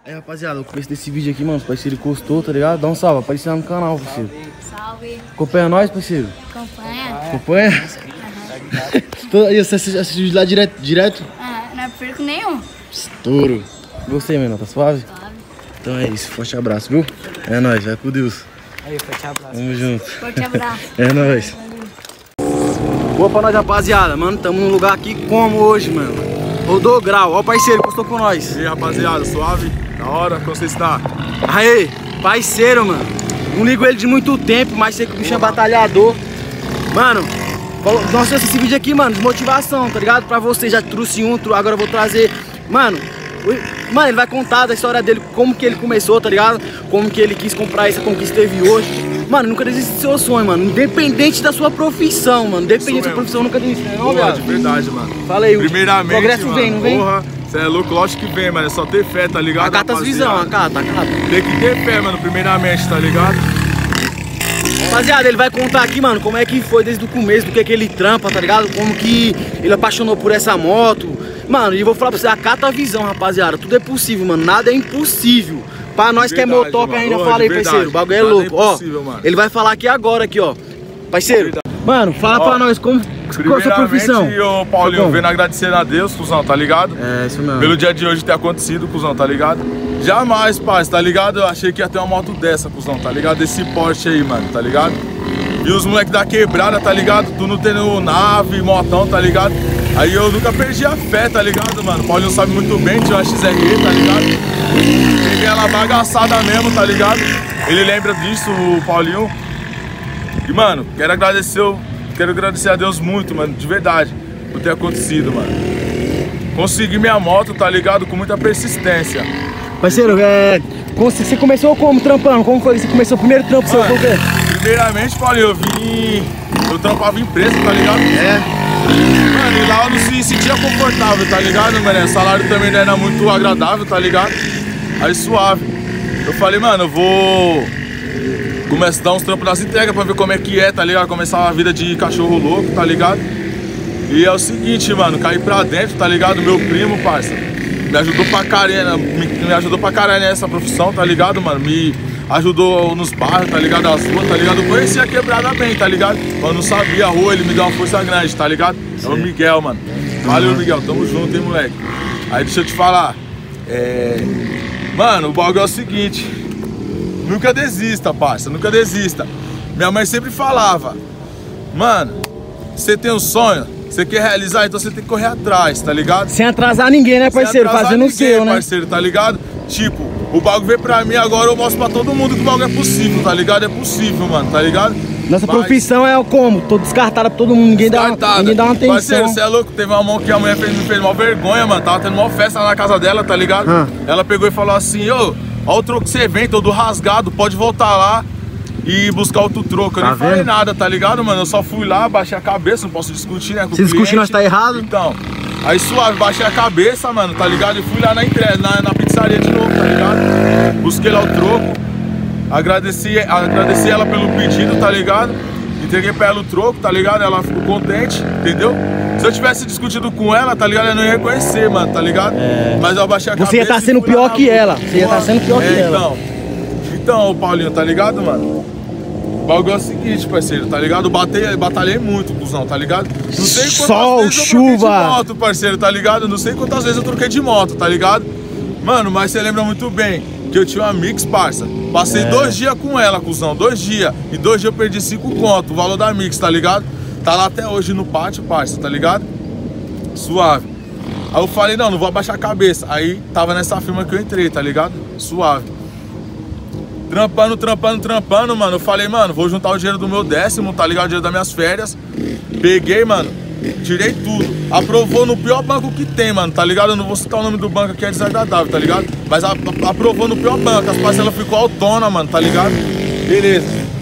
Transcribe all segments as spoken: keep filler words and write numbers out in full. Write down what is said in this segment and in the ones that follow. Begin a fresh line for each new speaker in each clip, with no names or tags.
Aí, rapaziada, o começo desse vídeo aqui, mano, o parceiro gostou, tá ligado? Dá um salve, aparece lá no canal, parceiro.
Salve.
Acompanha nós, parceiro?
Acompanha.
Acompanha? Uhum. E você assiste, assiste vídeo lá direto? direto?
Ah, não perco nenhum.
Estouro. Gostei, menor, tá suave?
Suave.
Então é isso, forte abraço, viu? É nóis, vai com Deus.
Aí, forte abraço.
Tamo junto.
Forte abraço.
É nóis. Boa pra nós, rapaziada, mano, tamo num lugar aqui como hoje, mano? Rodou grau, ó o parceiro, postou com nós.
E aí, rapaziada, suave? Da hora, como você está?
Aê, parceiro, mano. Não ligo ele de muito tempo, mas sei que o bicho é batalhador. Mano, nós temos esse vídeo aqui, mano, de motivação, tá ligado? Pra você, já trouxe um, agora eu vou trazer. Mano, mano, ele vai contar da história dele, como que ele começou, tá ligado? Como que ele quis comprar essa conquista que teve hoje. Mano, nunca desiste do seu sonho, mano. Independente da sua profissão, mano. Independente da sua profissão, nunca desiste, não,
velho? De verdade, mano.
Fala aí,
primeiramente,
o progresso
mano,
vem, não vem?
Porra, você é louco, lógico que vem, mano. É só ter fé, tá ligado?
Acata as visão, acata, acata.
Tem que ter fé, mano, primeiramente, tá ligado?
Rapaziada, ele vai contar aqui, mano, como é que foi desde o começo, do que é que ele trampa, tá ligado? Como que ele apaixonou por essa moto. Mano, e eu vou falar pra você, acata a visão, rapaziada. Tudo é possível, mano. Nada é impossível. Pra nós que é motoca, ainda oh, fala aí, parceiro. O bagulho é louco. Ó, é ele vai falar aqui agora, aqui, ó. Parceiro, mano, fala ó, pra nós como, qual é a sua profissão.
Ô, Paulinho, tá vendo agradecer a Deus, cuzão, tá ligado?
É, isso mesmo.
Pelo dia de hoje ter acontecido, cuzão, tá ligado? Jamais, parceiro, tá ligado? Eu achei que ia ter uma moto dessa, cuzão, tá ligado? Desse Porsche aí, mano, tá ligado? E os moleques da quebrada, tá ligado? Tu não tendo nave, motão, tá ligado? Aí eu nunca perdi a fé, tá ligado, mano? O Paulinho sabe muito bem, tinha uma X R E, tá ligado? Peguei ela bagaçada mesmo, tá ligado? Ele lembra disso, o Paulinho. E, mano, quero agradecer, quero agradecer a Deus muito, mano, de verdade, por ter acontecido, mano. Consegui minha moto, tá ligado? Com muita persistência.
Parceiro, é... você começou como trampando? Como foi? Você começou o primeiro trampo seu? Qual que é?
Primeiramente, Paulinho, eu vim... Eu trampava em empresa, tá ligado?
É.
Mano, e lá eu não se sentia confortável, tá ligado, mano? O salário também não era muito agradável, tá ligado? Aí suave. Eu falei, mano, eu vou começar a dar uns trampos nas entregas pra ver como é que é, tá ligado? Começar a vida de cachorro louco, tá ligado? E é o seguinte, mano, caí pra dentro, tá ligado? Meu primo, parça, me ajudou pra caralho, me, me ajudou pra caralho nessa profissão, tá ligado, mano? Me ajudou nos bairros, tá ligado? As ruas, tá ligado? Eu conhecia a quebrada bem, tá ligado? Eu não sabia a rua, ele me deu uma força grande, tá ligado? Sim. É o Miguel, mano. Valeu, Miguel, tamo junto, hein, moleque? Aí deixa eu te falar, é... Mano, o bagulho é o seguinte, nunca desista, parça, nunca desista. Minha mãe sempre falava, mano, você tem um sonho, você quer realizar, então você tem que correr atrás, tá ligado?
Sem atrasar ninguém, né, parceiro? Fazendo o seu, né?
Parceiro, tá ligado? Tipo, o bagulho veio pra mim, agora eu mostro pra todo mundo que o bagulho é possível, tá ligado? É possível, mano, tá ligado?
Nossa
Mas...
profissão é como? Tô descartada pra todo mundo, ninguém dá, uma, ninguém dá uma atenção.
Parceiro, você é louco? Teve uma mão que a mulher fez, me fez uma vergonha, mano. Tava tendo uma festa lá na casa dela, tá ligado? Ah. Ela pegou e falou assim, ô, ó o troco que você vem, todo rasgado, pode voltar lá e buscar outro troco. Eu tá nem vendo? Falei nada, tá ligado, mano? Eu só fui lá, baixei a cabeça, não posso discutir, né? Com
se discutir, nós tá errado?
Então, aí suave, baixei a cabeça, mano, tá ligado? E fui lá na entrega, na, na pizzaria de novo, tá ligado? Busquei lá o troco, agradeci, agradeci ela pelo pedido, tá ligado? Entreguei pra ela o troco, tá ligado? Ela ficou contente, entendeu? Se eu tivesse discutido com ela, tá ligado? Eu não ia reconhecer, mano, tá ligado? É... Mas eu abaixei a cabeça.
Você ia estar sendo pior que ela. Você ia estar sendo pior
é,
que ela.
Então, então, Paulinho, tá ligado, mano? O bagulho é o seguinte, parceiro, tá ligado? Eu batei, batalhei muito, cuzão, tá ligado? Não sei quantas
Sol,
vezes eu
chuva.
troquei de moto, parceiro, tá ligado? Não sei quantas vezes eu troquei de moto, tá ligado? Mano, mas você lembra muito bem que eu tinha uma Mix, parça. Passei é. dois dias com ela, cuzão, dois dias. E dois dias eu perdi cinco conto, o valor da Mix, tá ligado? Tá lá até hoje no pátio, parça, tá ligado? Suave. Aí eu falei, não, não vou abaixar a cabeça. Aí tava nessa firma que eu entrei, tá ligado? Suave. Trampando, trampando, trampando, mano. Eu falei, mano, vou juntar o dinheiro do meu décimo, tá ligado? O dinheiro das minhas férias. Peguei, mano, tirei tudo. Aprovou no pior banco que tem, mano, tá ligado? Eu não vou citar o nome do banco aqui, é desagradável, tá ligado? Mas a, a, aprovou no pior banco, as parcelas ficou autona, mano, tá ligado? Beleza.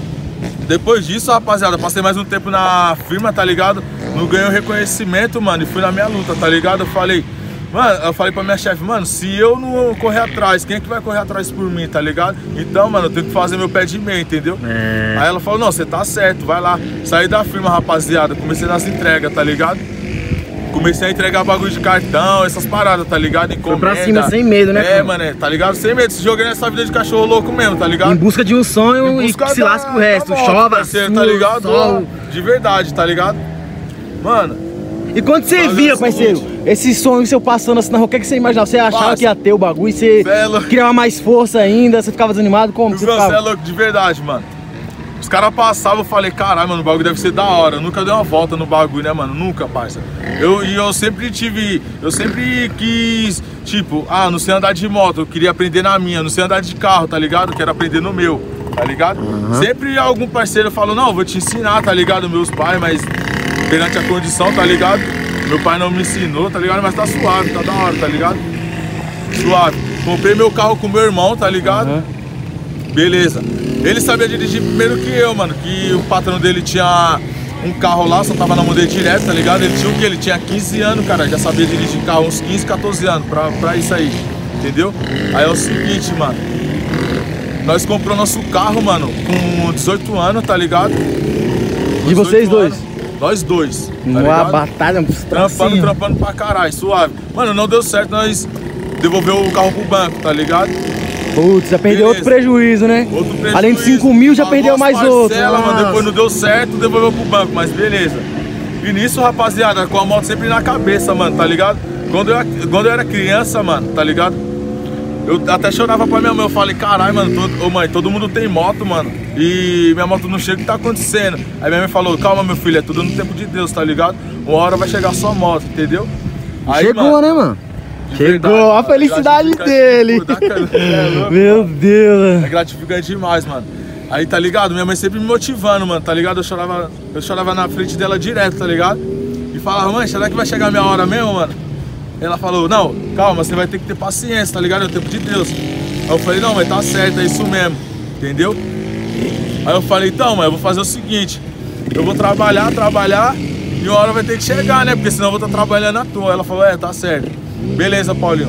Depois disso, rapaziada, passei mais um tempo na firma, tá ligado? Não ganhei o reconhecimento, mano, e fui na minha luta, tá ligado? Eu falei, mano, eu falei pra minha chefe, mano, se eu não correr atrás, quem é que vai correr atrás por mim, tá ligado? Então, mano, eu tenho que fazer meu pé de meia, entendeu? É. Aí ela falou, não, você tá certo, vai lá. Saí da firma, rapaziada, comecei nas entregas, tá ligado? comecei a entregar bagulho de cartão, essas paradas, tá ligado? Encomenda.
Foi pra cima sem medo, né?
É,
cara?
mano, tá ligado? Sem medo, se joguei nessa vida de cachorro louco mesmo, tá ligado?
Em busca de um sonho e que se
da-
lasca o resto.
da moto,
Chova,
parceiro,
chuva,
tá ligado?
sol.
De verdade, tá ligado? Mano,
E quando você
Fazendo
via,
o
parceiro,
seguinte.
esse sonho seu passando assim na rua, o que, que você imaginava? Você achava
Passa.
que ia ter o bagulho e você
Cê é louco.
criava mais força ainda, você ficava desanimado? Como você
você é
ficava?
louco de verdade, mano. Os caras passavam, eu falei, caralho, mano, o bagulho deve ser da hora. Eu nunca dei uma volta no bagulho, né, mano? Nunca, parça. Eu, e eu sempre tive, eu sempre quis, tipo, ah, não sei andar de moto, eu queria aprender na minha. Não sei andar de carro, tá ligado? Eu quero aprender no meu, tá ligado?
Uhum.
Sempre algum parceiro falou, não, eu vou te ensinar, tá ligado? Meus pais, mas perante a condição, tá ligado? Meu pai não me ensinou, tá ligado? Mas tá suave, tá da hora, tá ligado? Suave. Comprei meu carro com meu irmão, tá ligado?
Uhum.
Beleza. Ele sabia dirigir primeiro que eu, mano. Que o patrão dele tinha um carro lá, só tava na mão dele direto, tá ligado? Ele tinha o quê? Ele tinha quinze anos, cara. Já sabia dirigir carro, uns quinze, quatorze anos pra, pra isso aí. Entendeu? Aí é o seguinte, mano. Nós compramos nosso carro, mano, com dezoito anos, tá ligado? Com
De vocês
dezoito
dois?
anos. Nós dois. Tá
Uma
ligado?
batalha, um
Trampando,
trampando.
trampando pra caralho, suave. Mano, não deu certo, nós devolveu o carro pro banco, tá ligado?
Putz, já perdeu
Beleza.
outro prejuízo, né?
Outro prejuízo.
Além de cinco mil, já
Pagou
perdeu
as
mais outro.
parcelas, mano,
Nossa.
depois não deu certo, devolveu pro banco, mas beleza. E nisso, rapaziada, com a moto sempre na cabeça, mano, tá ligado? Quando eu, quando eu era criança, mano, tá ligado? Eu até chorava pra minha mãe, eu falei, caralho, mano, todo, ô mãe, todo mundo tem moto, mano. E minha moto não chega, o que tá acontecendo? Aí minha mãe falou, calma, meu filho, é tudo no tempo de Deus, tá ligado? Uma hora vai chegar a sua moto, entendeu? Aí,
Chegou,
mano,
né, mano?
de
Chegou,
verdade,
a felicidade
gratificante,
dele.
pô, dá cara- é louco,
Meu
mano.
Deus.
É gratificante demais, mano. Aí, tá ligado? Minha mãe sempre me motivando, mano, tá ligado? Eu chorava, eu chorava na frente dela direto, tá ligado? E falava, mãe, será que vai chegar a minha hora mesmo, mano? Ela falou, não, calma, você vai ter que ter paciência, tá ligado? É o tempo de Deus. Aí eu falei, não, mas tá certo, é isso mesmo, entendeu? Aí eu falei, então, mãe, eu vou fazer o seguinte, eu vou trabalhar, trabalhar, e uma hora vai ter que chegar, né? Porque senão eu vou estar trabalhando à toa. Ela falou, é, tá certo. Beleza, Paulinho.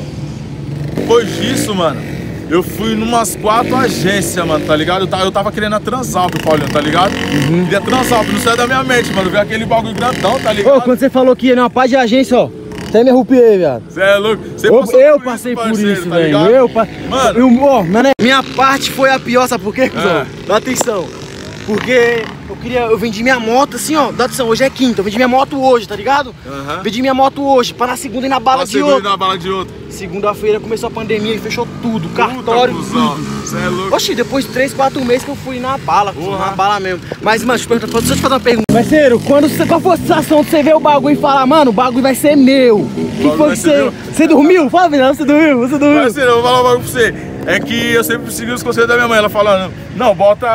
Depois disso, mano, eu fui numas quatro agências, mano, tá ligado? Eu tava, eu tava querendo a Transalp, Paulinho, tá ligado?
Uhum.
Queria Transalp, não saiu da minha mente, mano. Veio aquele bagulho grandão, tá ligado?
Ô, quando você falou que ia numa paz de agência, ó, até me arrupiei, viado.
Você é louco? Você
Eu,
passou
eu
por
passei por
parceiro,
isso,
tá
velho.
ligado?
Eu pa...
Mano.
eu, ó, mané, minha parte foi a pior, sabe por quê, cuzão?
É.
Dá atenção. Porque eu queria, eu vendi minha moto assim, ó. Dá atenção, hoje é quinta, eu vendi minha moto hoje, tá ligado?
Aham.
Vendi minha moto hoje, pra na segunda ir na bala
Pra
de
segunda
outro.
na bala de outro.
Segunda-feira começou a pandemia e fechou tudo,
Puta,
cartório,
cuzão.
tudo.
Você é louco.
Oxi, depois de três, quatro meses que eu fui na bala, cuzão,
Porra.
na bala mesmo. Mas, mano, deixa eu, perguntar, deixa eu te fazer uma pergunta. Parceiro, quando você, qual foi a sensação de você ver o bagulho e falar, mano, o bagulho vai ser meu? O que
bagulho
foi
vai
que
ser
você...
meu?
Você dormiu? Fala, Vinão, você dormiu? Você dormiu?
Parceiro, eu vou falar um bagulho pra você. É que eu sempre segui os conselhos da minha mãe. Ela falando, não, bota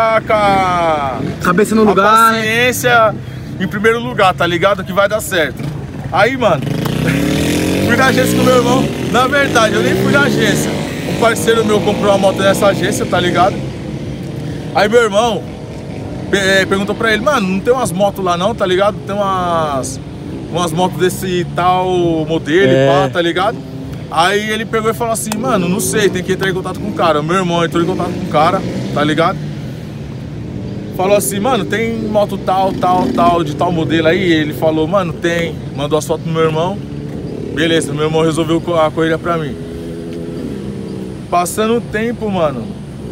a,
Cabeça no
a
lugar, né?
paciência em primeiro lugar, tá ligado? Que vai dar certo. Aí, mano, fui na agência com meu irmão. Na verdade, eu nem fui na agência. Um parceiro meu comprou uma moto nessa agência, tá ligado? Aí meu irmão pe- perguntou pra ele, mano, não tem umas motos lá não, tá ligado? Tem umas, umas motos desse tal modelo,
É.
e pá, tá ligado? Aí ele pegou e falou assim, mano, não sei, tem que entrar em contato com o cara. Meu irmão entrou em contato com o cara, tá ligado? Falou assim, mano, tem moto tal, tal, tal, de tal modelo aí? Ele falou, mano, tem. Mandou as fotos pro meu irmão. Beleza, meu irmão resolveu a corrida pra mim. Passando o tempo, mano,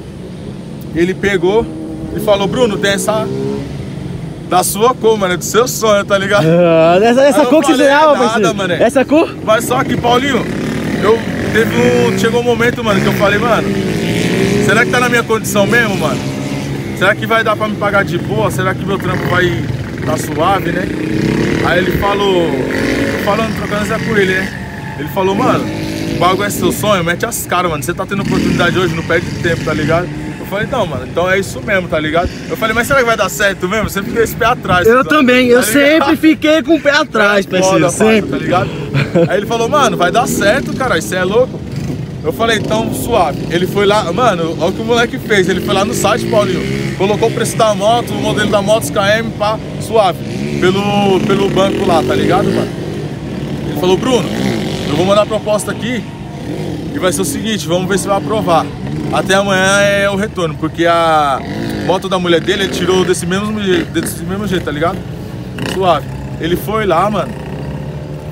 ele pegou e falou, Bruno, tem essa da sua cor, mano, é do seu sonho, tá ligado?
Ah, essa essa
Aí eu
cor que você
falei,
sonhava,
nada,
parceiro?
mané.
Essa cor?
Mas só que, Paulinho, eu teve um. Chegou um momento, mano, que eu falei, mano, será que tá na minha condição mesmo, mano? Será que vai dar pra me pagar de boa? Será que meu trampo vai tá suave, né? Aí ele falou, falando, trocando essa com ele, né? Ele falou, mano, o bagulho é seu sonho, mete as caras, mano. Você tá tendo oportunidade hoje, não perde tempo, tá ligado? Eu falei, não, mano, então é isso mesmo, tá ligado? Eu falei, mas será que vai dar certo mesmo? Você fica esse pé atrás.
Eu
tá
também, eu
ligado?
sempre fiquei com o pé atrás,
Foda,
parceiro,
parça,
sempre.
tá ligado? Aí ele falou, mano, vai dar certo, cara, isso é louco. Eu falei, então, suave. Ele foi lá, mano, olha o que o moleque fez. Ele foi lá no site, Paulinho, colocou o preço da moto, o modelo da moto, os K M, pá, suave. Pelo, pelo banco lá, tá ligado, mano? Ele falou, Bruno, eu vou mandar a proposta aqui e vai ser o seguinte, vamos ver se vai aprovar. Até amanhã é o retorno, porque a moto da mulher dele, ele tirou desse mesmo, desse mesmo jeito, tá ligado? Suave. Ele foi lá, mano.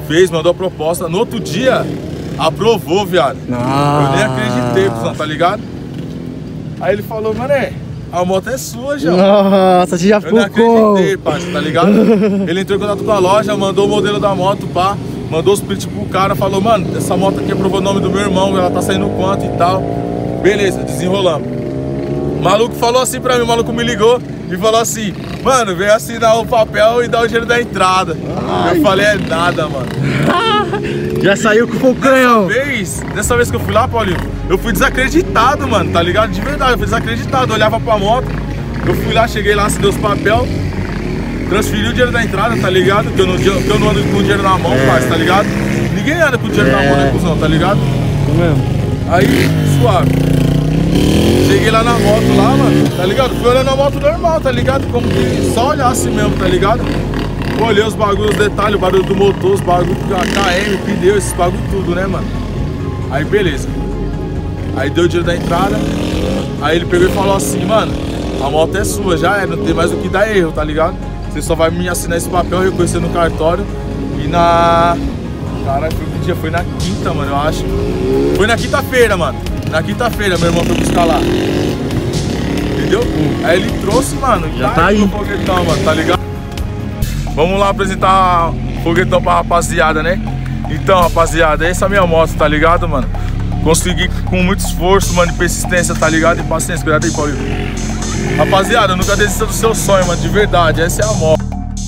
Fez, mandou a proposta. No outro dia, aprovou, viado.
Ah.
Eu nem acreditei, cuzão, tá ligado? Aí ele falou, mané, a moto é sua, já.
Nossa, você já
Eu
ficou
não
como?
acreditei, parça, tá ligado? Ele entrou em contato com a loja, mandou o modelo da moto, pá. Mandou os print pro cara, falou, mano, essa moto aqui aprovou o nome do meu irmão, ela tá saindo quanto e tal. Beleza, desenrolamos. O maluco falou assim pra mim, o maluco me ligou e falou assim, mano, vem assinar o papel e dar o dinheiro da entrada. Ai. Eu falei, é nada, mano.
Já saiu com o canhão.
Dessa vez, dessa vez que eu fui lá, Paulinho, eu fui desacreditado, mano, tá ligado? De verdade, eu fui desacreditado, eu olhava pra moto, eu fui lá, cheguei lá, assinei os papel, transferi o dinheiro da entrada, tá ligado? Que eu não, que eu não ando com o dinheiro na mão, é. Parça, tá ligado? Ninguém anda com o dinheiro é. na mão, né, cuzão, tá ligado?
É mesmo.
Aí, suave. Cheguei lá na moto lá, mano, tá ligado? Fui olhando a moto normal, tá ligado? Como que só olhasse mesmo, tá ligado? Olhei os bagulhos, os detalhes, o barulho do motor, os bagulhos, a K M, pneu, esses bagulho tudo, né, mano? Aí, beleza. Aí deu o dinheiro da entrada. Aí ele pegou e falou assim, mano, a moto é sua, já é, não tem mais o que dar erro, tá ligado? Você só vai me assinar esse papel, reconhecer no cartório. E na... Caralho, foi que dia? Foi na quinta, mano, eu acho. Foi na quinta-feira, mano. Na quinta-feira, meu irmão foi buscar lá. Entendeu? Aí ele trouxe, mano.
Já tá aí.
O foguetão, mano, tá ligado? Vamos lá apresentar o foguetão pra rapaziada, né? Então, rapaziada, essa é a minha moto, tá ligado, mano? Consegui com muito esforço, mano, e persistência, tá ligado? E paciência, cuidado aí, Paulinho. Rapaziada, nunca desista do seu sonho, mano, de verdade. Essa é a moto.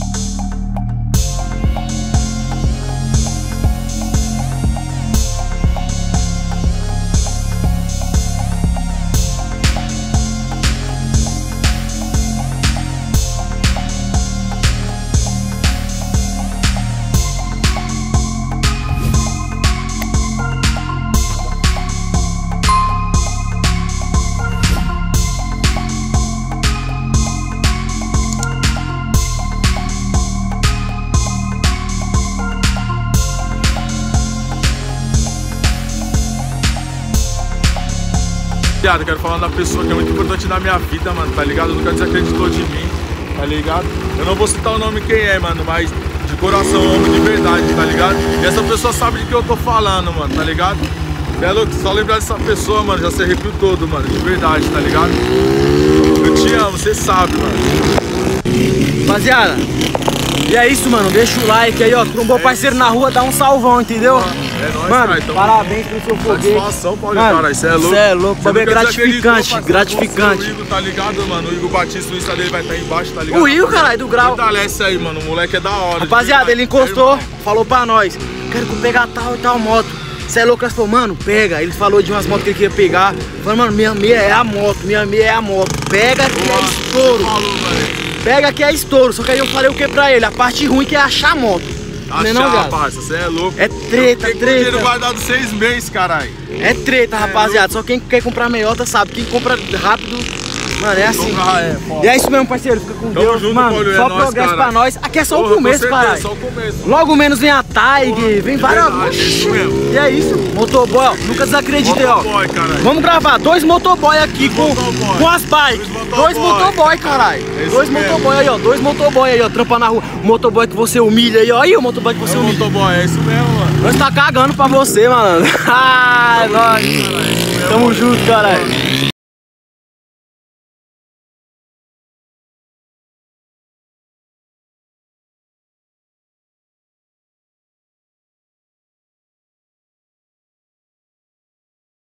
Eu quero falar da pessoa que é muito importante na minha vida, mano, tá ligado? Nunca desacreditou de mim, tá ligado? Eu não vou citar o nome quem é, mano, mas de coração, homem de verdade, tá ligado? E essa pessoa sabe de que eu tô falando, mano, tá ligado? É louco, só lembrar dessa pessoa, mano, já se arrepio todo, mano, de verdade, tá ligado? Eu te amo, você sabe, mano.
Rapaziada, e é isso, mano, deixa o like aí, ó, trombou o parceiro na rua, dá um salvão, entendeu?
É nóis,
mano,
cara, então,
parabéns pelo seu foguete.
Satisfação, Paulinho, cara, isso é louco.
Isso é louco, bagulho é gratificante,
você,
gratificante.
O Igor, tá ligado, mano? O Igor Batista, o Insta dele vai estar aí embaixo, tá ligado?
O Igor, caralho, do grau.
Fortalece aí, mano, o moleque é da hora.
Rapaziada, ele encostou, falou pra nós, quero pegar tal e tal moto. Você é louco? Nós falou, mano, pega. Ele falou de umas motos que ele queria pegar. Falou, mano, minha meia é a moto, minha meia é a moto. Pega que é estouro. Pega que é estouro. Só que aí eu falei o que pra ele? A parte ruim que é achar a moto.
Achar, não, não, parça, você é louco.
É treta, treta. O
dinheiro guardado seis meses, caralho.
É treta, é rapaziada. Louco. Só quem quer comprar meiota sabe. Quem compra rápido, mano, é assim. É, e é isso mesmo, parceiro. Fica com
Tamo
Deus,
junto,
mano.
Paulo,
só
é
progresso
nóis,
pra nós. Aqui é só
Porra,
o começo, caralho.
Só o começo.
Logo menos vem a Taig, Porra, vem várias.
Verdade, é isso mesmo.
E é isso, motoboy, ó. Nunca desacreditei, ó.
Motoboy, caralho.
Vamos gravar dois motoboy aqui com,
motoboy.
com as bikes. Dois motoboy, caralho. É dois motoboy aí, ó. Dois motoboy aí, ó. Trampar na rua. Motoboy que você humilha aí, ó. Aí o motoboy que você
é
humilha.
Motoboy, é isso mesmo, mano.
Nós tá cagando pra você, mano. Ah, é nóis. Tamo junto, caralho.